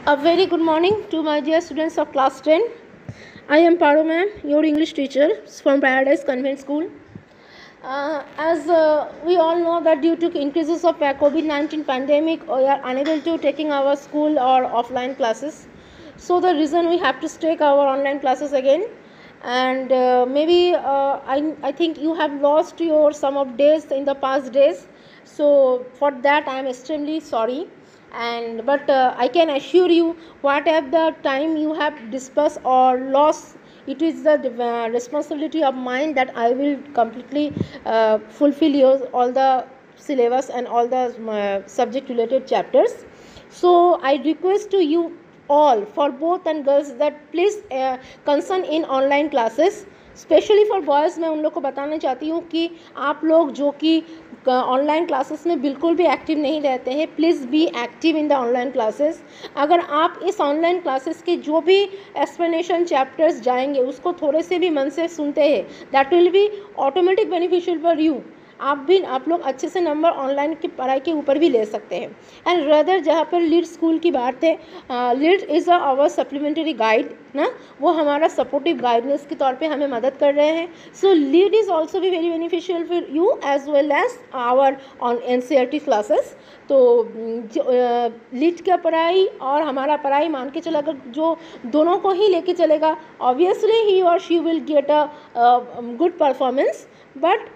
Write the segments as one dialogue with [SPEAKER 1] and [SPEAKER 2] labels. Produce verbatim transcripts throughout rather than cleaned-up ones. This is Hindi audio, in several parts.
[SPEAKER 1] A very good morning to my dear students of class ten. I am Paro ma'am, your English teacher from Paradise Convent School. Uh, as uh, we all know that due to increases of COVID nineteen pandemic, we are unable to taking our school or offline classes. So the reason we have to take our online classes again. And uh, maybe uh, I, I think you have lost your some of days in the past days. So for that I am extremely sorry. And but uh, I can assure you, whatever the time you have dispersed or lost, it is the uh, responsibility of mine that I will completely uh, fulfill your all the syllabus and all the uh, subject related chapters. So I request to you all, for both and girls, that please uh, concern in online classes. Specially for boys मैं उन लोग को बताना चाहती हूँ कि आप लोग जो कि ऑनलाइन क्लासेस में बिल्कुल भी एक्टिव नहीं रहते हैं, please be active in the online classes. अगर आप इस ऑनलाइन क्लासेस के जो भी एक्सप्लेनेशन चैप्टर्स जाएंगे उसको थोड़े से भी मन से सुनते हैं, that will be automatic beneficial for you. आप भी आप लोग अच्छे से नंबर ऑनलाइन की पढ़ाई के ऊपर भी ले सकते हैं. एंड रदर जहाँ पर लीड स्कूल की बात है, lead is our supplementary guide ना, वो हमारा सपोर्टिव गाइडेंस के तौर पे हमें मदद कर रहे हैं. सो लीड इज़ ऑल्सो भी very beneficial for you as well as our on N C R T classes. तो लीड का पढ़ाई और हमारा पढ़ाई मान के चला, अगर जो दोनों को ही लेके चलेगा, ऑब्वियसली ही और she will get a good performance. But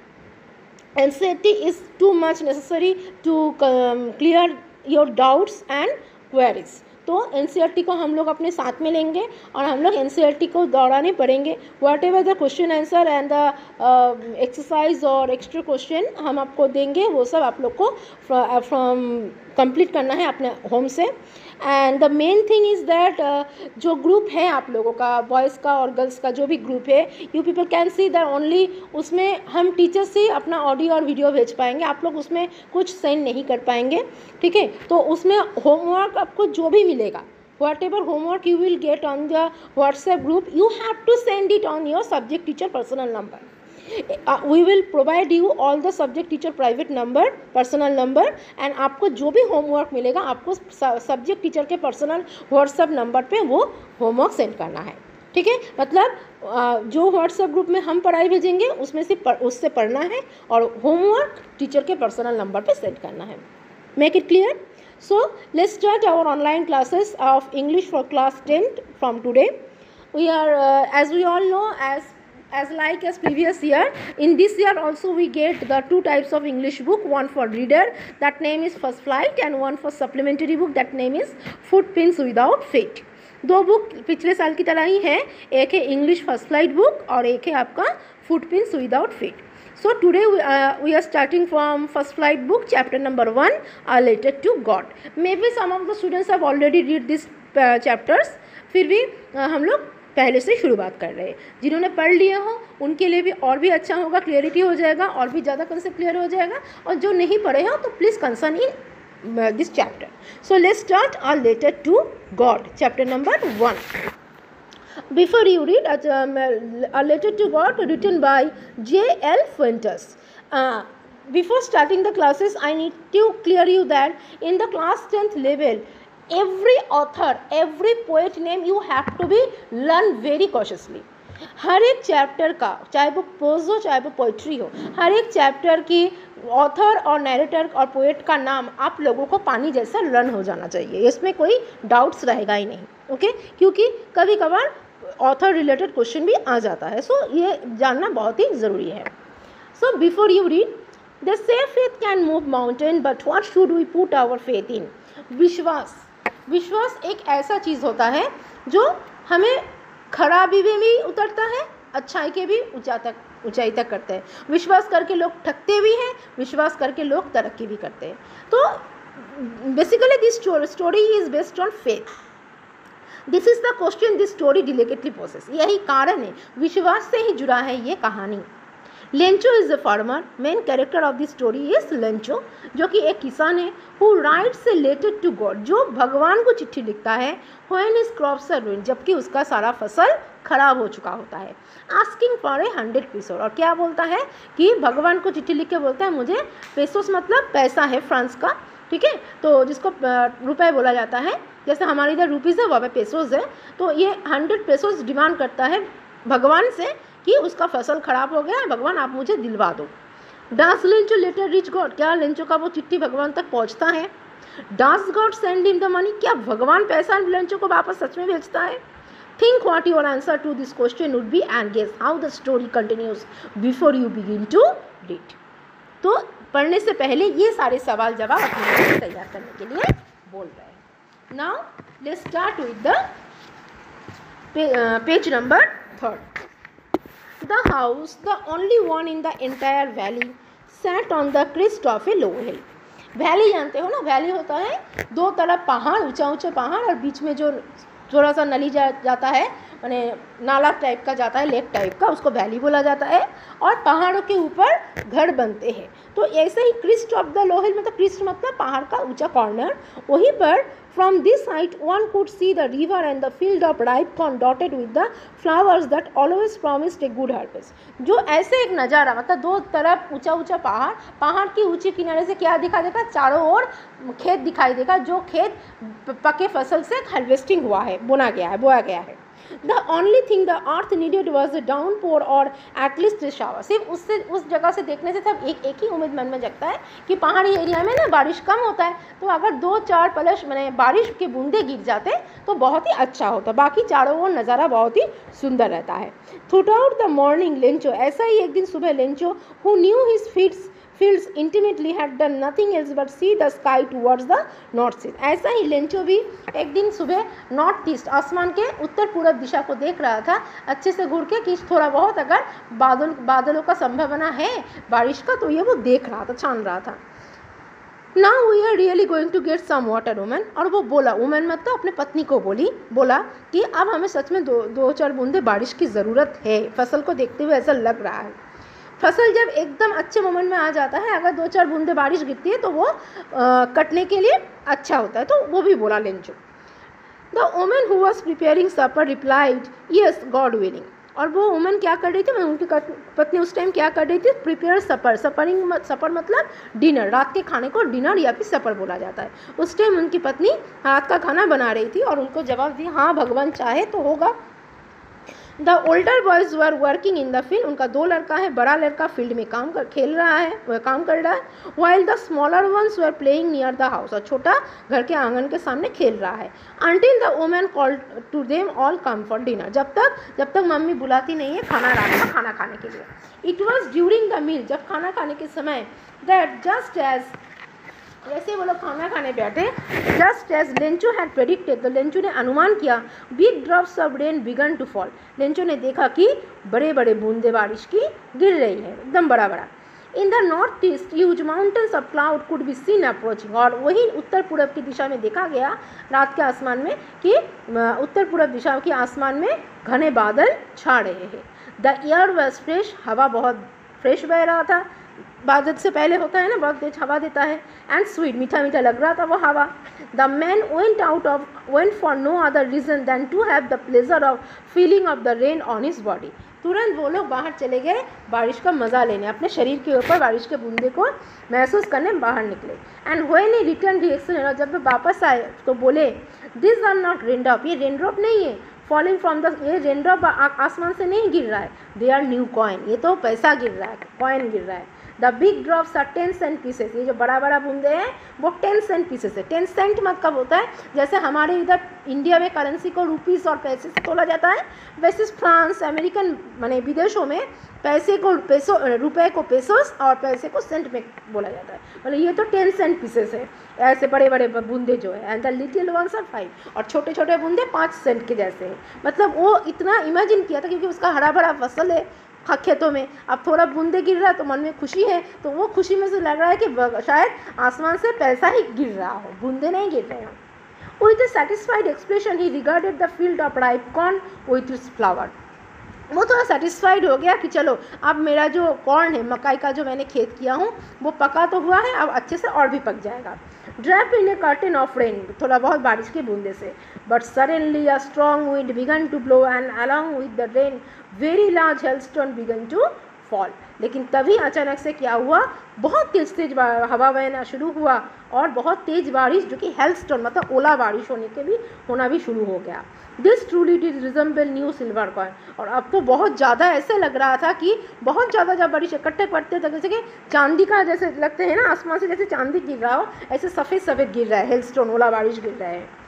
[SPEAKER 1] N C E R T is too much necessary to um, clear your doubts and queries. तो N C E R T को हम लोग अपने साथ में लेंगे और हम लोग N C E R T को दौड़ाने पड़ेंगे. Whatever the question answer and the exercise और एक्स्ट्रा क्वेश्चन हम आपको देंगे, वो सब आप लोग को फ्रॉम कंप्लीट करना है अपने होम से. And the main thing is that जो ग्रुप है आप लोगों का, बॉयज़ का और गर्ल्स का जो भी ग्रुप है, you people can see that only उसमें हम टीचर्स ही अपना ऑडियो और वीडियो भेज पाएंगे, आप लोग उसमें कुछ सेंड नहीं कर पाएंगे. ठीक है, तो उसमें होमवर्क आपको जो भी मिलेगा, whatever homework you will get on the WhatsApp group, you have to send it on your subject teacher personal number. Uh, we will provide you all the subject teacher private number, personal number, and आपको जो भी होमवर्क मिलेगा आपको सब्जेक्ट टीचर के पर्सनल व्हाट्सएप नंबर पे वो होमवर्क सेंड करना है. ठीक है, मतलब जो व्हाट्सएप ग्रुप में हम पढ़ाई भेजेंगे उसमें से पढ़, उससे पढ़ना है और होमवर्क टीचर के पर्सनल नंबर पे सेंड करना है. Make it clear. So let's start our online classes of English for class ten from today. We are uh, as we all know, as as like as previous year, in this year also we get the two types of English book, one for reader, that name is First Flight, and one for supplementary book, that name is Footprints Without Feet. दो बुक पिछले साल की तरह ही है, एक है इंग्लिश फर्स्ट फ्लाइट बुक और एक है आपका footprints without feet. So today we, uh, we are starting from First Flight book, chapter number one, A Letter to God. Maybe some of the students have already read these uh, chapters. फिर भी uh, हम लोग पहले से शुरुआत कर रहे हैं. जिन्होंने पढ़ लिए हो उनके लिए भी और भी अच्छा होगा, क्लियरिटी हो जाएगा और भी ज़्यादा कंसेप्ट क्लियर हो जाएगा. और जो नहीं पढ़े हो तो please concern in this chapter. So let's start A Letter to God, chapter number one. Before you read um, A Letter to God, written by J L Fuentes. Uh, before starting the classes, I need to clear you that in the class tenth level, every author, every poet name you have to be learn very cautiously. हर एक चैप्टर का, चाहे वो प्रोज हो चाहे वो पोइट्री हो, हर एक चैप्टर की ऑथर और नैरेटर और पोएट का नाम आप लोगों को पानी जैसा लर्न हो जाना चाहिए. इसमें कोई डाउट्स रहेगा ही नहीं. Okay okay? क्योंकि कभी कभार ऑथर रिलेटेड क्वेश्चन भी आ जाता है. सो so, ये जानना बहुत ही ज़रूरी है. So before you read, they say faith can move mountain, but what should we put our faith in. विश्वास विश्वास एक ऐसा चीज़ होता है जो हमें खराबी में भी उतरता है, अच्छाई के भी ऊंचा तक ऊंचाई तक करते हैं. विश्वास करके लोग ठगते भी हैं, विश्वास करके लोग तरक्की भी करते हैं. तो basically this story is based on faith. This is the question this story delicately poses. यही कारण है, विश्वास से ही जुड़ा है ये कहानी. Lencho is the farmer. Main character of this story is Lencho, जो कि एक किसान है. Who writes a letter to God, जो भगवान को चिट्ठी लिखता है. When his crops are ruined, जबकि उसका सारा फसल खराब हो चुका होता है. Asking for a hundred pesos, और क्या बोलता है कि भगवान को चिट्ठी लिख के बोलता है मुझे पेसोस मतलब पैसा है फ्रांस का, ठीक है, तो जिसको रुपए बोला जाता है, जैसे हमारे इधर रुपीज़ है वहाँ पे पेसोज है, तो ये हंड्रेड पेसोज डिमांड करता है भगवान से कि उसका फसल खराब हो गया है, भगवान आप मुझे दिलवा दो। Does Lencho letter reach God, क्या लेंचो का वो चिट्ठी भगवान तक पहुंचता है? Does God send him the money, क्या भगवान पैसा लेंचो को वापस सच में भेजता है? Think what your answer to this question would be and guess how the story continues before you begin to read. तो पढ़ने से पहले ये सारे सवाल जवाब अपने तैयार करने के लिए बोल रहे हैं। Now let's start with the page number third. The house, the only one in the entire valley, sat on the crest of a low hill. Valley जानते हो ना, वैली होता है दो तरफ पहाड़, ऊंचा ऊंचा पहाड़ और बीच में जो थोड़ा सा नली जा, जाता है, माने नाला टाइप का जाता है, लेक टाइप का, उसको वैली बोला जाता है। और पहाड़ों के ऊपर घर बनते हैं। तो ऐसे ही crest of the low hill, मतलब क्रिस्ट मतलब पहाड़ का ऊंचा कॉर्नर, वहीं पर from this height one could see the river and the field of ripe corn dotted with the flowers that always promised a good harvest. जो ऐसे एक नज़ारा, मतलब दो तरफ ऊंचा ऊंचा पहाड़, पहाड़ की ऊंचे किनारे से क्या दिखा देगा? चारों ओर खेत दिखाई देगा, जो खेत पके फसल से हार्वेस्टिंग हुआ है, बुना गया है, बोया गया है। The only thing the earth needed was a downpour or at least a shower। सिर्फ उससे उस जगह से देखने से सब एक एक ही उम्मीद मन में जगता है कि पहाड़ी एरिया में ना बारिश कम होता है, तो अगर दो चार पलश मैंने बारिश के बूंदे गिर जाते तो बहुत ही अच्छा होता, बाकी चारों ओर नज़ारा बहुत ही सुंदर रहता है। थ्रूआउट द मॉर्निंग लेंचो, ऐसा ही एक दिन सुबह Lencho who knew his feets fields intimately had done nothing else but see the sky towards the north east। ऐसा ही लेंचो भी एक दिन सुबह नॉर्थ ईस्ट, आसमान के उत्तर पूर्व दिशा को देख रहा था अच्छे से घूर के कि थोड़ा बहुत अगर बादल बादलों का संभावना है बारिश का, तो ये वो देख रहा था, छान रहा था। Now we are really going to get some water women, और वो बोला, वुमेन मतलब अपने पत्नी को बोली, बोला कि अब हमें सच में दो दो चार बूंदे बारिश की ज़रूरत है, फसल को देखते हुए ऐसा लग रहा है। फसल जब एकदम अच्छे मोमेंट में आ जाता है, अगर दो चार बूंदे बारिश गिरती है तो वो आ, कटने के लिए अच्छा होता है, तो वो भी बोला Lencho. The woman who was preparing supper replied yes God willing, और वो वुमेन क्या कर रही थी, उनकी पत्नी उस टाइम क्या कर रही थी? प्रिपेयर सपर, सपरिंग सपर मतलब डिनर, रात के खाने को डिनर या फिर सपर बोला जाता है। उस टाइम उनकी पत्नी रात का खाना बना रही थी और उनको जवाब दिया, हाँ भगवान चाहे तो होगा। The older boys were working in the field, उनका दो लड़का है, बड़ा लड़का फील्ड में काम कर खेल रहा है, वह काम कर रहा है। While the smaller ones were playing near the house, और छोटा घर के आंगन के सामने खेल रहा है। Until the woman called to them all come for dinner, जब तक जब तक मम्मी बुलाती नहीं है खाना रात का खाना खाने के लिए। It was during the meal, जब खाना खाने के समय, दैट जस्ट एज, वैसे वो लोग खाना खाने बैठे, just as Lencho had predicted, तो लेंचो ने अनुमान किया, big drops of rain began to fall, Lencho ने देखा कि बड़े बड़े बूंदे बारिश की गिर रही है, एकदम बड़ा बड़ा। In the north east huge mountains of cloud could be seen approaching, और वही उत्तर पूर्व की दिशा में देखा गया रात के आसमान में कि उत्तर पूर्व दिशा के आसमान में घने बादल छा रहे हैं। द एयर वॉज फ्रेश, हवा बहुत फ्रेश बह रहा था, बादल से पहले होता है ना, बहुत तेज हवा देता है, एंड स्वीट, मीठा मीठा लग रहा था वो हवा। The man went out of went for no other reason than to have the pleasure of feeling of the rain on his body, तुरंत वो लोग बाहर चले गए बारिश का मज़ा लेने, अपने शरीर के ऊपर बारिश के बूंदे को महसूस करने बाहर निकले। And when he return he explain, जब वे वापस आए तो बोले, दिस आर नॉट रेनड्रॉप, ये रेनड्रॉप नहीं है, फॉलिंग फ्रॉम द, ये रेनड्रॉप आसमान से नहीं गिर रहा है, दे आर न्यू कॉइन, ये तो पैसा गिर रहा है, कॉइन गिर रहा है। The big drops are ten cent pieces, ये जो बड़ा बड़ा बूंदे हैं वो टेन सेंट पीसेस है। टेन सेंट मतलब होता है जैसे हमारे इधर इंडिया में करेंसी को रुपीस और पैसे से तोला जाता है, वैसे फ्रांस अमेरिकन माने विदेशों में पैसे को पेसो, रुपए को पेसोस और पैसे को सेंट में बोला जाता है। मतलब ये तो टेन सेंट पीसेस है, ऐसे बड़े बड़े बूंदे जो है। And the little ones are five, और छोटे छोटे बूंदे पाँच सेंट के जैसे हैं। मतलब वो इतना इमेजिन किया था क्योंकि उसका हरा भरा फसल है खेतों में, अब थोड़ा बूंदे गिर रहा है तो मन में खुशी है, तो वो खुशी में से लग रहा है कि शायद आसमान से पैसा ही गिर रहा हो, बूंदे नहीं गिर रहे हो। With a satisfied expression he regarded the field of ripe corn with its flower, वो थोड़ा सेटिस्फाइड हो गया कि चलो अब मेरा जो कॉर्न है, मकाई का जो मैंने खेत किया हूँ वो पका तो हुआ है, अब अच्छे से और भी पक जाएगा। Drape in a curtain of rain, थोड़ा बहुत बारिश के बूंदे से। But suddenly a strong wind began to blow and along with the rain very large hailstone began to fall. लेकिन तभी अचानक से क्या हुआ, बहुत तेज तेज हवा बहना शुरू हुआ और बहुत तेज बारिश, जो कि हेलस्टॉर्म मतलब ओला बारिश होने के भी होना भी शुरू हो गया। This truly did resemble new silver coin. और अब तो बहुत ज़्यादा ऐसे लग रहा था कि बहुत ज़्यादा जब बारिश इकट्ठे पड़ते थे, जैसे कि चांदी का जैसे लगते हैं ना, आसमान से जैसे चांदी गिर रहा हो, ऐसे सफ़ेद सफ़ेद गिर रहा है, हेलस्टॉर्म ओला बारिश गिर रहे हैं।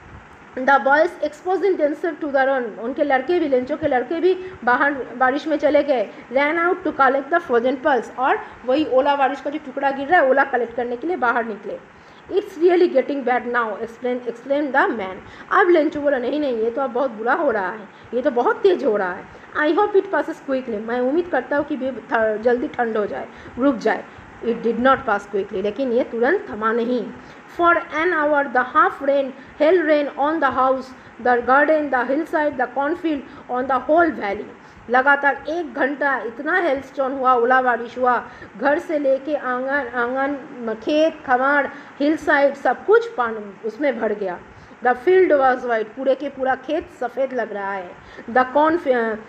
[SPEAKER 1] The boys exposing denser to the run. उनके लड़के भी, लेंचो के लड़के भी बाहर बारिश में चले गए। Ran out to collect the frozen pulse. और वही ओला बारिश का जो टुकड़ा गिर रहा है, ओला कलेक्ट करने के लिए बाहर निकले। It's really getting bad now explain explain the man. अब लेंचो बोला, नहीं नहीं ये तो अब बहुत बुरा हो रहा है, ये तो बहुत तेज़ हो रहा है। I hope it passes quickly. मैं उम्मीद करता हूँ कि जल्दी ठंड हो जाए, रुक जाए। It did not pass quickly. लेकिन ये तुरंत थमा नहीं। For an hour the half rain hail rain on the house, the garden, the hill side, the cornfield, on the whole valley. लगातार एक घंटा इतना हेलस्टॉर्म हुआ, ओला बारिश हुआ, घर से लेके आंगन आंगन खेत खमाड़ हिल साइड सब कुछ पानी उसमें भर गया। The field was white. पूरे के पूरा खेत सफ़ेद लग रहा है। The corn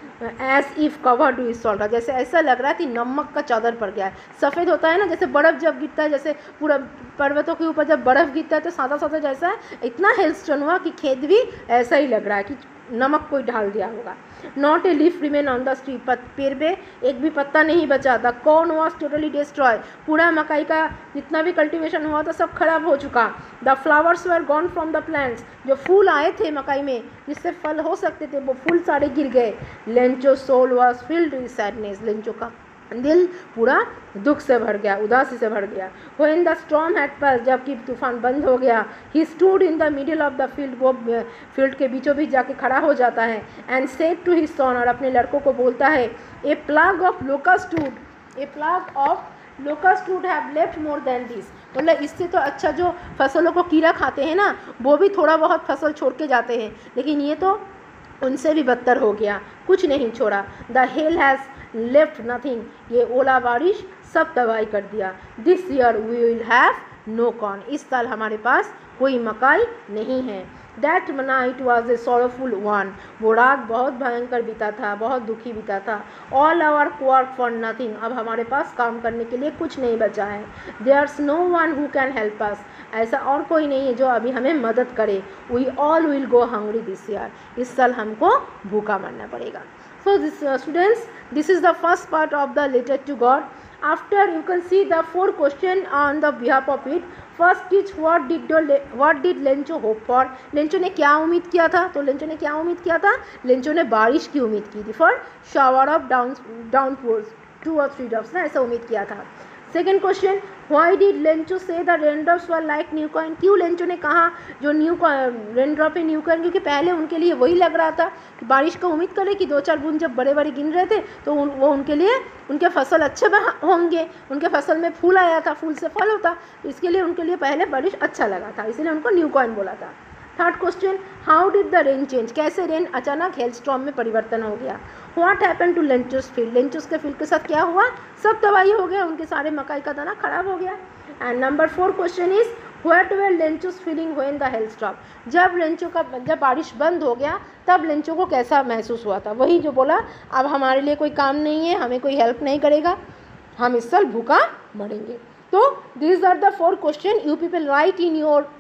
[SPEAKER 1] as if covered with salt. जैसे ऐसा लग रहा है कि नमक का चादर पड़ गया है। सफ़ेद होता है ना, जैसे बर्फ़ जब गिरता है, जैसे पूरा पर्वतों के ऊपर जब बर्फ़ गिरता है तो सादा सादा जैसा है, इतना हेलस्टॉर्म हुआ कि खेत भी ऐसा ही लग रहा है कि नमक कोई डाल दिया होगा। Not a leaf remain on the tree. पेड़ पे एक भी पत्ता नहीं बचा। The corn was totally destroy. पूरा मकई का जितना भी कल्टीवेशन हुआ था सब खराब हो चुका। The flowers were gone from the plants. जो फूल आए थे मकई में जिससे फल हो सकते थे, वो फूल सारे गिर गए। Lencho soul was filled with sadness. Lencho का दिल पूरा दुख से भर गया, उदासी से भर गया। When the storm had pass. जबकि तूफान बंद हो गया। He stood in the middle of the field. वो फील्ड के बीचों बीच जाके खड़ा हो जाता है। And said to his son. और अपने लड़कों को बोलता है, a plague of locust would a plague of locust would have left more than this. मतलब इससे तो अच्छा जो फसलों को कीड़ा खाते हैं ना, वो भी थोड़ा बहुत फसल छोड़ के जाते हैं, लेकिन ये तो उनसे भी बदतर हो गया, कुछ नहीं छोड़ा। The hail has left nothing. ये ओला बारिश सब तबाही कर दिया। This year we will have no corn. इस साल हमारे पास कोई मकई नहीं है। That night was a sorrowful one. वो रात बहुत भयंकर बीता था, बहुत दुखी बीता था। All our work for nothing. अब हमारे पास काम करने के लिए कुछ नहीं बचा है। There's no one who can help us. ऐसा और कोई नहीं है जो अभी हमें मदद करे। We all will go hungry this year. इस साल हमको भूखा मरना पड़ेगा। So this uh, students, this is the first part of the letter to God. After you can see the four question on the behalf of it. First is what did the what did Lencho hope for? Lencho ने क्या उम्मीद किया था? तो लेंचो ने क्या उम्मीद किया था? लेंचो ने बारिश की उम्मीद की थी। For shower of down downpours, two or three drops ना, ऐसा उम्मीद किया था। Second question, why did Lencho say the raindrops were like new coin? क्यों लेंचो ने कहा जो न्यू रेनड्रॉप है न्यू कॉइन? क्योंकि पहले उनके लिए वही लग रहा था कि बारिश का उम्मीद करे कि दो चार बूंद जब बड़े बड़े गिन रहे थे तो उन, वो उनके लिए उनके फसल अच्छे होंगे। उनके फसल में फूल आया था, फूल से फल होता, तो इसके लिए उनके लिए पहले बारिश अच्छा लगा था, इसलिए उनको न्यू कॉइन बोला था। Third question, how did the rain change? कैसे रेन अचानक हेलस्टॉर्म में परिवर्तन हो गया? What happen to Lencho's field? Lencho's के फील्ड के साथ क्या हुआ? सब तबाही हो गया, उनके सारे मकई का दाना खराब हो गया। And number four question is what were Lencho's feeling when the hailstorm? जब लेंचो का जब बारिश बंद हो गया तब लेंचो को कैसा महसूस हुआ था? वही जो बोला, अब हमारे लिए कोई काम नहीं है, हमें कोई हेल्प नहीं करेगा, हम इस साल भूखा मरेंगे। तो this are the four question you people write in your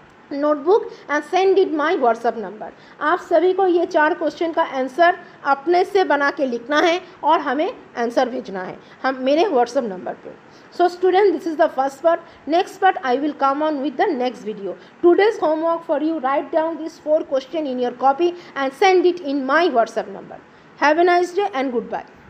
[SPEAKER 1] notebook and send it my WhatsApp number. आप सभी को ये चार क्वेश्चन का आंसर अपने से बना के लिखना है और हमें आंसर भेजना है हम मेरे व्हाट्सअप नंबर पे। So student, this is the first part. Next part I will come on with the next video. Today's homework for you, write down these four questions in your copy and send it in my WhatsApp number. Have a nice day and goodbye.